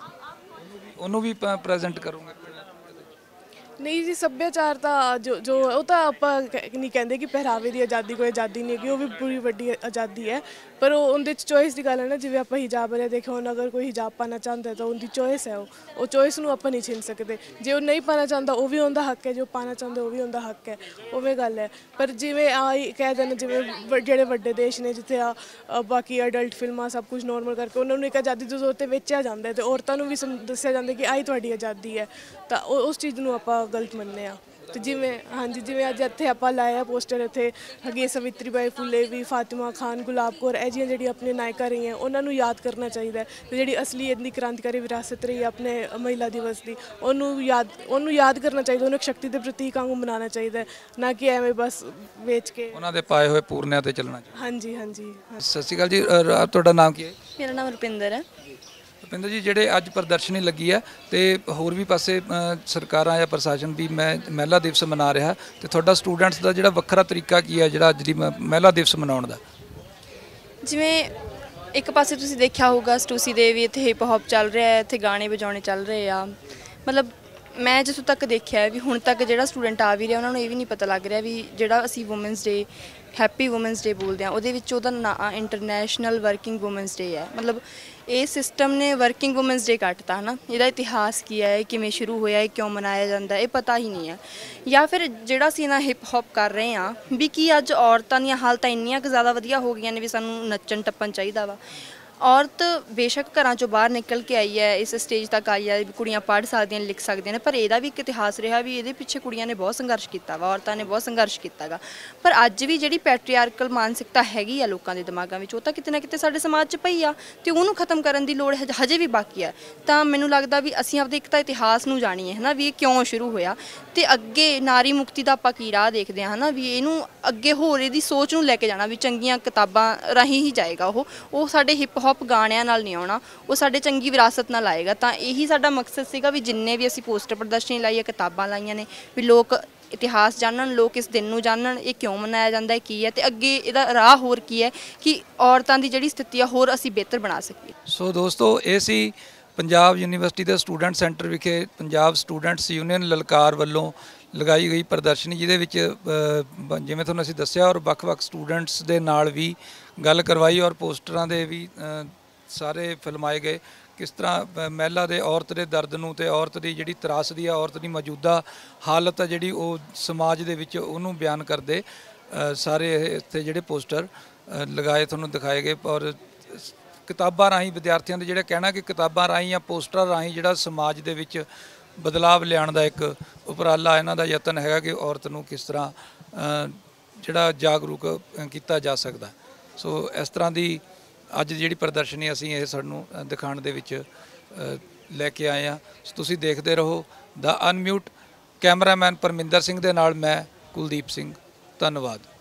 ਉਹਨੂੰ ਵੀ ਪ੍ਰੈਜ਼ੈਂਟ ਕਰੋਗੇ? ਨਹੀਂ ਜੀ, ਸੱਭਿਆਚਾਰ ਤਾਂ ਜੋ ਜੋ ਉਹ ਤਾਂ ਆਪਾਂ ਕਹਿ- ਨਹੀਂ ਕਹਿੰਦੇ ਕਿ ਪਹਿਰਾਵੇ ਦੀ ਆਜ਼ਾਦੀ ਕੋਈ ਆਜ਼ਾਦੀ ਨਹੀਂ ਹੈਗੀ, ਉਹ ਵੀ ਪੂਰੀ ਵੱਡੀ ਆਜ਼ਾਦੀ ਹੈ, ਪਰ ਉਹ ਉਹਦੇ 'ਚ ਚੋਇਸ ਦੀ ਗੱਲ ਹੈ ਨਾ। ਜਿਵੇਂ ਆਪਾਂ ਹਿਜਾਬ ਬਾਰੇ ਦੇਖੋ, ਹੁਣ ਅਗਰ ਕੋਈ ਹਿਜਾਬ ਪਾਉਣਾ ਚਾਹੁੰਦਾ ਤਾਂ ਉਹਦੀ ਚੋਇਸ ਹੈ, ਉਹ ਉਹ ਚੋਇਸ ਨੂੰ ਆਪਾਂ ਨਹੀਂ ਛਿਨ ਸਕਦੇ। ਜੇ ਉਹ ਨਹੀਂ ਪਾਉਣਾ ਚਾਹੁੰਦਾ ਉਹ ਵੀ ਉਹਦਾ ਹੱਕ ਹੈ, ਜੋ ਪਾਉਣਾ ਚਾਹੁੰਦਾ ਉਹ ਵੀ ਉਹਦਾ ਹੱਕ ਹੈ, ਉਵੇਂ ਗੱਲ ਹੈ। ਪਰ ਜਿਵੇਂ ਆ ਕਹਿ ਦੇਣ, ਜਿਵੇਂ ਵ- ਜਿਹੜੇ ਵੱਡੇ ਦੇਸ਼ ਨੇ ਜਿੱਥੇ ਆ ਅ, ਬਾਕੀ ਅਡਲਟ ਫਿਲਮਾਂ ਸਭ ਕੁਝ ਨੋਰਮਲ ਕਰਕੇ ਉਹਨਾਂ ਨੂੰ ਇੱਕ ਆਜ਼ਾਦੀ ਦੇ ਤੌਰ 'ਤੇ ਵੇਚਿਆ ਜਾਂਦਾ ਹੈ, ਤੇ ਔਰਤਾਂ ਨੂੰ ਵੀ ਸਮ- ਦੱਸਿਆ ਜਾਂਦਾ ਕਿ ਆਹੀ ਤੁਹਾਡੀ ਆਜ਼ਾਦੀ ਹੈ, ਤਾਂ ਉਹ ਉਸ ਚੀਜ਼ ਨੂੰ ਆਪਾਂ ਗਲਤ ਮੰਨਦੇ ਆ। ਤੇ ਜਿਵੇਂ ਹਾਂਜੀ, ਜਿਵੇਂ ਅੱਜ ਇੱਥੇ ਆਪਾਂ ਲਾਇਆ ਪੋਸਟਰ, ਇੱਥੇ ਹੈਗੇ ਸਵਿਤਰੀ ਬਾਈ ਫੁੱਲੇ ਵੀ, ਫਾਤਿਮਾ ਖਾਨ, ਗੁਲਾਬ ਕੌਰ, ਇਹ ਜਿਹੀਆਂ ਜਿਹੜੀਆਂ ਆਪਣੀਆਂ ਨਾਇਕਾਂ ਰਹੀਆਂ ਉਹਨਾਂ ਨੂੰ ਯਾਦ ਕਰਨਾ ਚਾਹੀਦਾ ਹੈ। ਤੇ ਜਿਹੜੀ ਅਸਲੀ ਇਹਦੀ ਕ੍ਰਾਂਤੀਕਾਰੀ ਵਿਰਾਸਤ ਰਹੀ ਆਪਣੇ ਮਹਿਲਾ ਦਿਵਸ ਦੀ, ਉਹਨੂੰ ਯਾਦ ਉਹਨੂੰ ਯਾਦ ਕਰਨਾ ਚਾਹੀਦਾ, ਉਹਨੂੰ ਇੱਕ ਸ਼ਕਤੀ ਦੇ ਪ੍ਰਤੀਕ ਵਾਂਗੂ ਮਨਾਉਣਾ ਚਾਹੀਦਾ ਹੈ, ਨਾ ਕਿ ਐਵੇਂ ਬਸ ਵੇਚ ਕੇ। ਉਹਨਾਂ ਦੇ ਪਾਏ ਹੋਏ ਪੂਰਨਿਆਂ ਤੇ ਚੱਲਣਾ ਚਾਹੀਦਾ। ਹਾਂਜੀ ਹਾਂਜੀ। ਸਤਿ ਸ਼੍ਰੀ ਅਕਾਲ ਜੀ, ਅ, ਰਾ- ਤੁਹਾਡਾ ਨਾਮ ਕੀ ਹੈ? ਮੇਰਾ ਨਾਮ ਰੁਪਿੰਦਰ ਹੈ। ਰੁਪਿੰਦਰ ਜੀ, ਜਿਹੜੇ ਅੱਜ ਪ੍ਰਦਰਸ਼ਨੀ ਲੱਗੀ ਹੈ ਤੇ ਹੋਰ ਵੀ ਪਾਸੇ ਅ, ਸਰਕਾਰਾਂ ਜਾਂ ਪ੍ਰਸ਼ਾਸਨ ਵੀ ਮੈਂ ਮਹਿਲਾ ਦਿਵਸ ਮਨਾ ਰਿਹਾ, ਤੇ ਤੁਹਾਡਾ ਸਟੂਡੈਂਟਸ ਦਾ ਜਿਹੜਾ ਵੱਖਰਾ ਤਰੀਕਾ ਕੀ ਹੈ ਜਿਹੜਾ ਅੱਜ ਦੀ ਮ- ਮਹਿਲਾ ਦਿਵਸ ਮਨਾਉਣ ਦਾ? ਜਿਵੇਂ ਇੱਕ ਪਾਸੇ ਤੁਸੀਂ ਦੇਖਿਆ ਹੋਊਗਾ ਸਟੂਸੀ ਦੇ ਵੀ ਇੱਥੇ ਹਿਪ ਹੌਪ ਚੱਲ ਰਿਹਾ ਹੈ, ਇੱਥੇ ਗਾਣੇ ਵਜਾਉਣੇ ਚੱਲ ਰਹੇ ਆ। ਮਤਲਬ ਮੈਂ ਜਿੱਥੋਂ ਤੱਕ ਦੇਖਿਆ ਵੀ ਹੁਣ ਤੱਕ ਜਿਹੜਾ ਸਟੂਡੈਂਟ ਆ ਵੀ ਰਿਹਾ ਉਹਨਾਂ ਨੂੰ ਇਹ ਵੀ ਨਹੀਂ ਪਤਾ ਲੱਗ ਰਿਹਾ ਵੀ ਜਿਹੜਾ ਅਸੀਂ women's day, happy women's day ਬੋਲਦੇ ਆ, ਉਹਦੇ ਵਿੱਚ ਉਹਦਾ ਨਾਂ ਇੰਟਰਨੈਸ਼ਨਲ ਵਰਕਿੰਗ ਵੂਮਨਸ ਡੇ ਹੈ। ਮਤਲਬ ਇਹ ਸਿਸਟਮ ਨੇ ਵਰਕਿੰਗ ਵੂਮਨਸ ਡੇ ਕੱਟਤਾ ਹੈ ਨਾ। ਇਹਦਾ ਇਤਿਹਾਸ ਕੀ ਹੈ, ਇਹ ਕਿਵੇਂ ਸ਼ੁਰੂ ਹੋਇਆ, ਇਹ ਕਿਉਂ ਮਨਾਇਆ ਜਾਂਦਾ, ਇਹ ਪਤਾ ਹੀ ਨਹੀਂ ਹੈ। ਜਾਂ ਫਿਰ ਜਿਹੜਾ ਅਸੀਂ ਨਾ ਹਿਪ ਹੌਪ ਕਰ ਰਹੇ ਹਾਂ ਵੀ ਕੀ ਅੱਜ ਔਰਤਾਂ ਦੀਆਂ ਹਾਲਤਾਂ ਇੰਨੀਆਂ ਕੁ ਜ਼ਿਆਦਾ ਵਧੀਆ ਹੋ ਗਈਆਂ ਨੇ ਵੀ ਸਾਨੂੰ ਨੱਚਣ ਟੱਪਣ ਚਾਹੀਦਾ ਵਾ। ਔਰਤ ਬੇਸ਼ੱਕ ਘਰਾਂ ਚੋਂ ਬਾਹਰ ਨਿਕਲ ਕੇ ਆਈ ਹੈ, ਇਸ ਸਟੇਜ ਤੱਕ ਆਈ ਹੈ ਵੀ ਕੁੜੀਆਂ ਪੜ੍ਹ ਸਕਦੀਆਂ ਨੇ, ਲਿਖ ਸਕਦੀਆਂ ਨੇ, ਪਰ ਇਹਦਾ ਵੀ ਇੱਕ ਇਤਿਹਾਸ ਰਿਹਾ ਵੀ ਇਹਦੇ ਪਿੱਛੇ ਕੁੜੀਆਂ ਨੇ ਬਹੁਤ ਸੰਘਰਸ਼ ਕੀਤਾ ਵਾ, ਔਰਤਾਂ ਨੇ ਬਹੁਤ ਸੰਘਰਸ਼ ਕੀਤਾ ਗਾ। ਪਰ ਅੱਜ ਵੀ ਜਿਹੜੀ ਪੈਟਰੀਆਰਕਲ ਮਾਨਸਿਕਤਾ ਹੈਗੀ ਆ ਲੋਕਾਂ ਦੇ ਦਿਮਾਗਾਂ ਵਿੱਚ, ਉਹ ਤਾਂ ਕਿਤੇ ਨਾ ਕਿਤੇ ਸਾਡੇ ਸਮਾਜ 'ਚ ਪਈ ਆ ਤੇ ਉਹਨੂੰ ਖਤਮ ਕਰਨ ਦੀ ਲੋੜ ਹਜ- ਹਜੇ ਵੀ ਬਾਕੀ ਹੈ। ਤਾਂ ਮੈਨੂੰ ਲੱਗਦਾ ਵੀ ਅਸੀਂ ਆਪਦੇ ਇੱਕ ਤਾਂ ਇਤਿਹਾਸ ਨੂੰ ਜਾਣੀਏ ਹੈ ਨਾ, ਵੀ ਇਹ ਕਿਉਂ ਸ਼ੁਰੂ ਹੋਇਆ, ਤੇ ਅੱਗੇ ਨਾਰੀ ਮੁਕਤੀ ਦਾ ਆਪਾਂ ਕੀ ਰਾਹ ਦੇਖਦੇ ਹਾਂ ਹੈ ਨਾ, ਵੀ ਇਹਨੂੰ ਅੱਗੇ ਹੋਰ ਇਹਦੀ ਸੋਚ ਨੂੰ ਲੈ ਕੇ ਜਾਣਾ ਵੀ ਚੰਗੀਆਂ ਕਿਤਾਬਾਂ ਰਾਹੀਂ ਹੀ ਜਾਏਗਾ। ਉਹ ਉਹ ਸਾਡੇ ਹਿਪ ਹੌਪ ਗਾਣਿਆਂ ਨਾਲ ਨਹੀਂ ਆਉਣਾ, ਉਹ ਸਾਡੇ ਚੰਗੀ ਵਿਰਾਸਤ ਨਾਲ ਆਏਗਾ। ਤਾਂ ਇਹੀ ਸਾਡਾ ਮਕਸਦ ਸੀਗਾ ਵੀ ਜਿੰਨੇ ਵੀ ਅਸੀਂ ਪੋਸਟਰ ਪ੍ਰਦਰਸ਼ਨੀ ਲਾਈ ਹੈ, ਕਿਤਾਬਾਂ ਲਾਈਆਂ ਨੇ, ਵੀ ਲੋਕ ਇਤਿਹਾਸ ਜਾਣਨ, ਲੋਕ ਇਸ ਦਿਨ ਨੂੰ ਜਾਣਨ, ਇਹ ਕਿਉਂ ਮਨਾਇਆ ਜਾਂਦਾ ਹੈ, ਕੀ ਹੈ, ਤੇ ਅੱਗੇ ਇਹਦਾ ਰਾਹ ਹੋਰ ਕੀ ਹੈ ਕਿ ਔਰਤਾਂ ਦੀ ਜਿਹੜੀ ਸਥਿਤੀ ਆ ਹੋਰ ਅਸੀਂ ਬਿਹਤਰ ਬਣਾ ਸਕੀਏ। ਸੋ ਦੋਸਤੋ, ਇਹ ਸੀ ਪੰਜਾਬ ਯੂਨੀਵਰਸਿਟੀ ਦੇ ਸਟੂਡੈਂਟ ਸੈਂਟਰ ਵਿਖੇ ਪੰਜਾਬ ਸਟੂਡੈਂਟਸ ਯੂਨੀਅਨ ਲਲਕਾਰ ਵੱਲੋਂ ਲਗਾਈ ਗਈ ਪ੍ਰਦਰਸ਼ਨੀ, ਜਿਹਦੇ ਵਿੱਚ ਅ, ਜਿਵੇਂ ਤੁਹਾਨੂੰ ਅਸੀਂ ਦੱਸਿਆ ਔਰ ਵੱਖ-ਵੱਖ ਸਟੂਡੈਂਟਸ ਦੇ ਨਾਲ ਵੀ ਗੱਲ ਕਰਵਾਈ ਔਰ ਪੋਸਟਰਾਂ ਦੇ ਵੀ ਅ, ਸਾਰੇ ਫਿਲਮਾਏ ਗਏ। ਕਿਸ ਤਰ੍ਹਾਂ ਅ, ਮਹਿਲਾ ਦੇ ਔਰਤ ਦੇ ਦਰਦ ਨੂੰ ਤੇ ਔਰਤ ਦੀ ਜਿਹੜੀ ਤਰਾਸਦੀ ਆ, ਔਰਤ ਦੀ ਮੌਜੂਦਾ ਹਾਲਤ ਆ ਜਿਹੜੀ ਉਹ ਸਮਾਜ ਦੇ ਵਿੱਚ, ਉਹਨੂੰ ਬਿਆਨ ਕਰਦੇ ਅ, ਸਾਰੇ ਇਹ ਇੱਥੇ ਜਿਹੜੇ ਪੋਸਟਰ ਅ, ਲਗਾਏ ਤੁਹਾਨੂੰ ਦਿਖਾਏ ਗਏ। ਔਰ ਕਿਤਾਬਾਂ ਰਾਹੀਂ ਵਿਦਿਆਰਥੀਆਂ ਦੇ ਜਿਹੜਾ ਕਹਿਣਾ ਕਿ ਕਿਤਾਬਾਂ ਰਾਹੀਂ ਜਾਂ ਪੋਸਟਰਾਂ ਰਾਹੀਂ ਜਿਹੜਾ ਸਮਾਜ ਦੇ ਵਿੱਚ ਬਦਲਾਵ ਲਿਆਉਣ ਦਾ ਇੱਕ ਉਪਰਾਲਾ ਇਹਨਾਂ ਦਾ ਯਤਨ ਹੈਗਾ ਕਿ ਔਰਤ ਨੂੰ ਕਿਸ ਤਰ੍ਹਾਂ ਅ, ਜਿਹੜਾ ਜਾਗਰੂਕ ਅ, ਕੀਤਾ ਜਾ ਸਕਦਾ। ਸੋ ਇਸ ਤਰ੍ਹਾਂ ਦੀ ਅੱਜ ਜਿਹੜੀ ਪ੍ਰਦਰਸ਼ਨੀ ਅਸੀਂ ਇਹ ਸਾਨੂੰ ਅ, ਦਿਖਾਉਣ ਦੇ ਵਿੱਚ ਅ, ਲੈ ਕੇ ਆਏ ਹਾਂ। ਸੋ ਤੁਸੀਂ ਦੇਖਦੇ ਰਹੋ ਦਾ ਅਨਮਿਊਟ। ਕੈਮਰਾਮੈਨ ਪਰਮਿੰਦਰ ਸਿੰਘ ਦੇ ਨਾਲ ਮੈਂ ਕੁਲਦੀਪ ਸਿੰਘ, ਧੰਨਵਾਦ।